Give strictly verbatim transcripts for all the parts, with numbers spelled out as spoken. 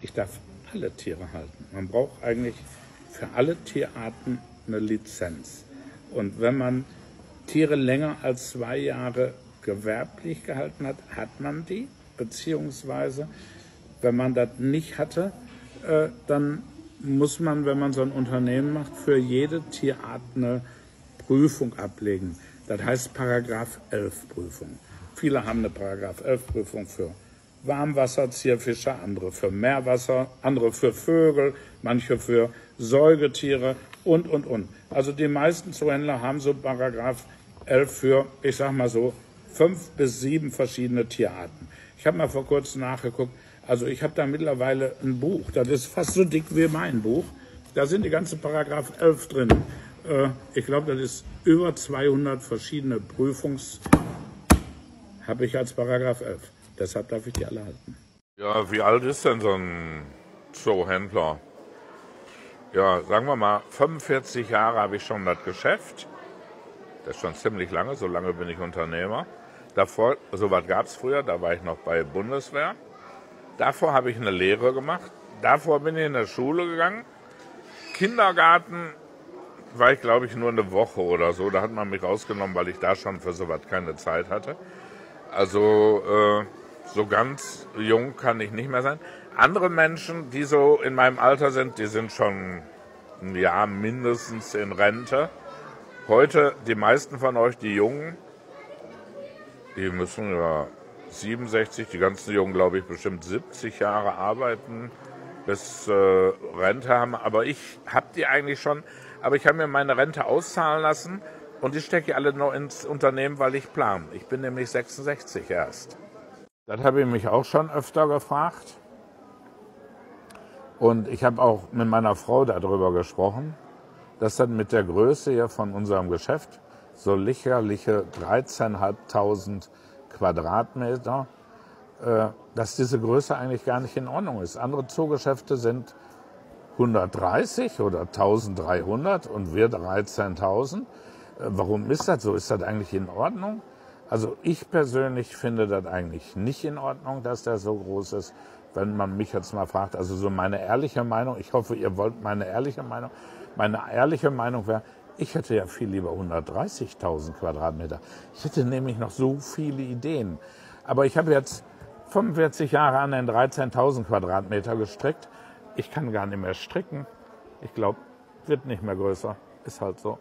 ich darf alle Tiere halten. Man braucht eigentlich für alle Tierarten eine Lizenz. Und wenn man Tiere länger als zwei Jahre gewerblich gehalten hat, hat man die. Beziehungsweise, wenn man das nicht hatte, äh, dann muss man, wenn man so ein Unternehmen macht, für jede Tierart eine Prüfung ablegen. Das heißt Paragraph elf Prüfung. Viele haben eine Paragraph elf Prüfung für Warmwasser, Zierfische, andere für Meerwasser, andere für Vögel, manche für Säugetiere und, und, und. Also die meisten Zoohändler haben so Paragraph elf für, ich sag mal so, fünf bis sieben verschiedene Tierarten. Ich habe mal vor kurzem nachgeguckt, also ich habe da mittlerweile ein Buch, das ist fast so dick wie mein Buch. Da sind die ganze Paragraph elf drin. Äh, ich glaube, das ist über zweihundert verschiedene Prüfungs... habe ich als Paragraph elf. Deshalb darf ich die alle halten. Ja, wie alt ist denn so ein Zoohändler? Ja, sagen wir mal, fünfundvierzig Jahre habe ich schon das Geschäft. Das ist schon ziemlich lange, so lange bin ich Unternehmer. Davor, sowas gab es früher, da war ich noch bei Bundeswehr. Davor habe ich eine Lehre gemacht. Davor bin ich in der Schule gegangen. Kindergarten war ich, glaube ich, nur eine Woche oder so. Da hat man mich rausgenommen, weil ich da schon für sowas keine Zeit hatte. Also äh, so ganz jung kann ich nicht mehr sein. Andere Menschen, die so in meinem Alter sind, die sind schon ein Jahr mindestens in Rente. Heute, die meisten von euch, die Jungen, die müssen ja siebenundsechzig, die ganzen Jungen, glaube ich, bestimmt siebzig Jahre arbeiten, bis äh, Rente haben. Aber ich habe die eigentlich schon, aber ich habe mir meine Rente auszahlen lassen und die stecke ich alle noch ins Unternehmen, weil ich plane. Ich bin nämlich sechsundsechzig erst. Das habe ich mich auch schon öfter gefragt. Und ich habe auch mit meiner Frau darüber gesprochen, dass dann mit der Größe hier von unserem Geschäft so lächerliche dreizehntausendfünfhundert Quadratmeter, äh, dass diese Größe eigentlich gar nicht in Ordnung ist. Andere Zoogeschäfte sind hundertdreißig oder eintausenddreihundert und wir dreizehntausend. Äh, warum ist das so? Ist das eigentlich in Ordnung? Also ich persönlich finde das eigentlich nicht in Ordnung, dass der so groß ist. Wenn man mich jetzt mal fragt, also so meine ehrliche Meinung, ich hoffe, ihr wollt meine ehrliche Meinung. Meine ehrliche Meinung wäre, ich hätte ja viel lieber hundertdreißigtausend Quadratmeter. Ich hätte nämlich noch so viele Ideen. Aber ich habe jetzt fünfundvierzig Jahre an den dreizehntausend Quadratmeter gestrickt. Ich kann gar nicht mehr stricken. Ich glaube, wird nicht mehr größer. Ist halt so.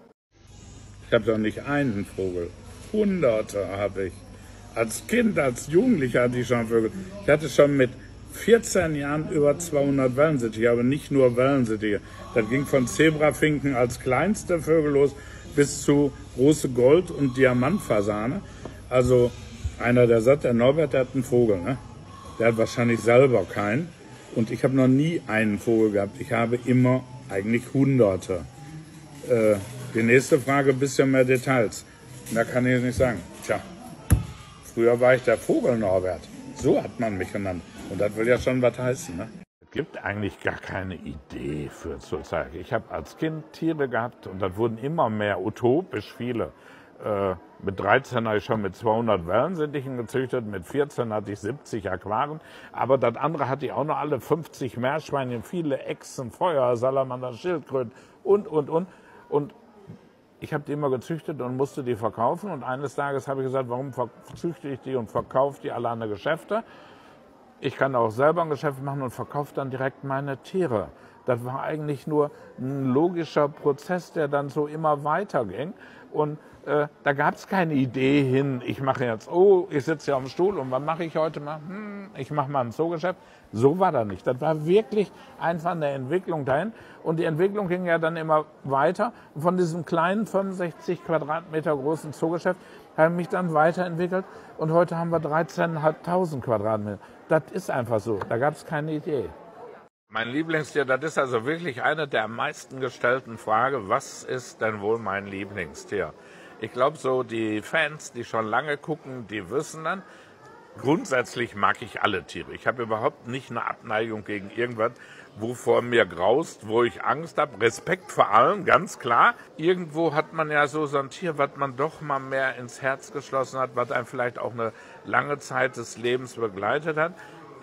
Ich habe doch nicht einen Vogel. Hunderte habe ich. Als Kind, als Jugendlicher hatte ich schon Vögel. Ich hatte schon mit vierzehn Jahren über zweihundert Wellensittiche, aber nicht nur Wellensittiche. Das ging von Zebrafinken als kleinste Vögel los bis zu große Gold- und Diamantfasane. Also einer, der sagt, der Norbert, der hat einen Vogel, ne? Der hat wahrscheinlich selber keinen. Und ich habe noch nie einen Vogel gehabt. Ich habe immer eigentlich Hunderte. Äh, die nächste Frage, ein bisschen mehr Details. Da kann ich nicht sagen. Tja, früher war ich der Vogel Norbert. So hat man mich genannt. Und das will ja schon was heißen, ne? Es gibt eigentlich gar keine Idee für zurzeit. Ich habe als Kind Tiere gehabt und das wurden immer mehr, utopisch viele. Äh, mit dreizehn habe ich schon mit zweihundert Wellensittichen gezüchtet, mit vierzehn hatte ich siebzig Aquaren. Aber das andere hatte ich auch noch alle fünfzig Meerschweinchen, viele Echsen, Feuer, Salamander, Schildkröten und, und, und. Und ich habe die immer gezüchtet und musste die verkaufen. Und eines Tages habe ich gesagt, warum züchte ich die und verkaufe die alle an die Geschäfte? Ich kann auch selber ein Geschäft machen und verkaufe dann direkt meine Tiere. Das war eigentlich nur ein logischer Prozess, der dann so immer weiterging. Und äh, da gab es keine Idee hin, ich mache jetzt, oh, ich sitze hier auf dem Stuhl und was mache ich heute mal? Hm, ich mache mal ein Zoogeschäft. So war das nicht. Das war wirklich einfach eine Entwicklung dahin. Und die Entwicklung ging ja dann immer weiter. Und von diesem kleinen fünfundsechzig Quadratmeter großen Zoogeschäft habe ich mich dann weiterentwickelt. Und heute haben wir dreizehntausendfünfhundert Quadratmeter. Das ist einfach so. Da gab es keine Idee. Mein Lieblingstier, das ist also wirklich eine der am meisten gestellten Fragen. Was ist denn wohl mein Lieblingstier? Ich glaube, so die Fans, die schon lange gucken, die wissen dann, grundsätzlich mag ich alle Tiere. Ich habe überhaupt nicht eine Abneigung gegen irgendwas, wovor mir graust, wo ich Angst habe. Respekt vor allem, ganz klar. Irgendwo hat man ja so, so ein Tier, was man doch mal mehr ins Herz geschlossen hat, was einem vielleicht auch eine lange Zeit des Lebens begleitet hat.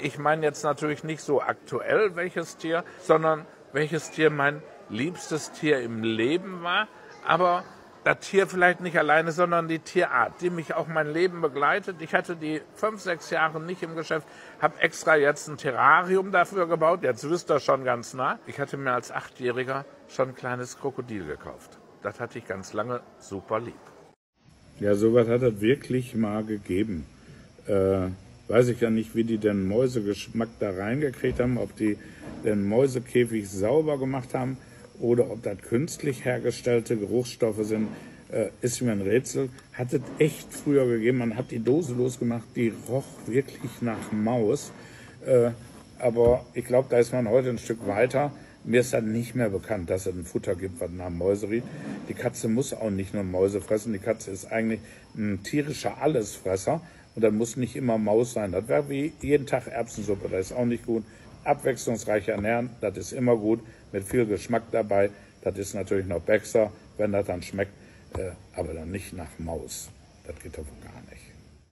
ich meine jetzt natürlich nicht so aktuell welches Tier, sondern welches Tier mein liebstes Tier im Leben war, aber das Tier vielleicht nicht alleine, sondern die Tierart, die mich auch mein Leben begleitet. Ich hatte die fünf, sechs Jahre nicht im Geschäft, habe extra jetzt ein Terrarium dafür gebaut, jetzt wisst ihr schon ganz nah. Ich hatte mir als Achtjähriger schon ein kleines Krokodil gekauft. Das hatte ich ganz lange super lieb. Ja, sowas hat es wirklich mal gegeben. Äh, weiß ich ja nicht, wie die den Mäusegeschmack da reingekriegt haben, ob die den Mäusekäfig sauber gemacht haben oder ob das künstlich hergestellte Geruchsstoffe sind, äh, ist mir ein Rätsel. Hat es echt früher gegeben, man hat die Dose losgemacht, die roch wirklich nach Maus. Äh, aber ich glaube, da ist man heute ein Stück weiter. Mir ist dann nicht mehr bekannt, dass es ein Futter gibt, was nach Mäuse riecht. Die Katze muss auch nicht nur Mäuse fressen, die Katze ist eigentlich ein tierischer Allesfresser und dann muss nicht immer Maus sein. Das wäre wie jeden Tag Erbsensuppe, das ist auch nicht gut. Abwechslungsreich ernähren, das ist immer gut, mit viel Geschmack dabei. Das ist natürlich noch besser, wenn das dann schmeckt, äh, aber dann nicht nach Maus. Das geht doch wohl gar nicht.